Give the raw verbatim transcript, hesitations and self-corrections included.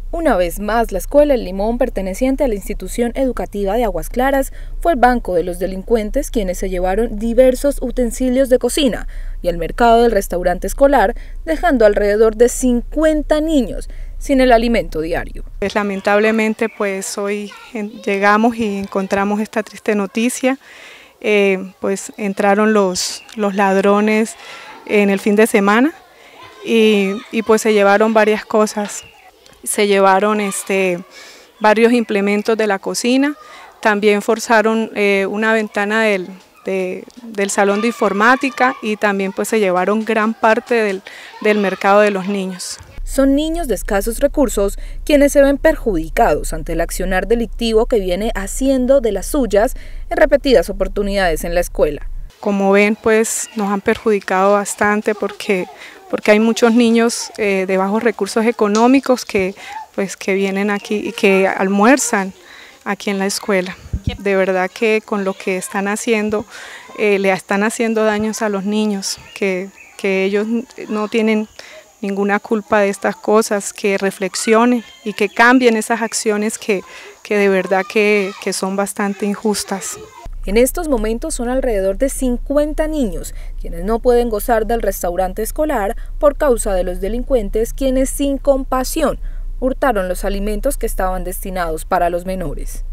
Una vez más, la escuela El Limón, perteneciente a la institución educativa de Aguas Claras, fue el banco de los delincuentes quienes se llevaron diversos utensilios de cocina y el mercado del restaurante escolar, dejando alrededor de cincuenta niños sin el alimento diario. Pues, lamentablemente, pues hoy llegamos y encontramos esta triste noticia. Eh, pues entraron los, los ladrones en el fin de semana y, y pues se llevaron varias cosas. Se llevaron este, varios implementos de la cocina, también forzaron eh, una ventana del, de, del salón de informática y también pues se llevaron gran parte del, del mercado de los niños. Son niños de escasos recursos quienes se ven perjudicados ante el accionar delictivo que viene haciendo de las suyas en repetidas oportunidades en la escuela. Como ven, pues nos han perjudicado bastante porque, porque hay muchos niños eh, de bajos recursos económicos que, pues, que vienen aquí y que almuerzan aquí en la escuela. De verdad que con lo que están haciendo, eh, le están haciendo daños a los niños, que, que ellos no tienen ninguna culpa de estas cosas, que reflexionen y que cambien esas acciones que, que de verdad que, que son bastante injustas. En estos momentos son alrededor de cincuenta niños quienes no pueden gozar del restaurante escolar por causa de los delincuentes quienes sin compasión hurtaron los alimentos que estaban destinados para los menores.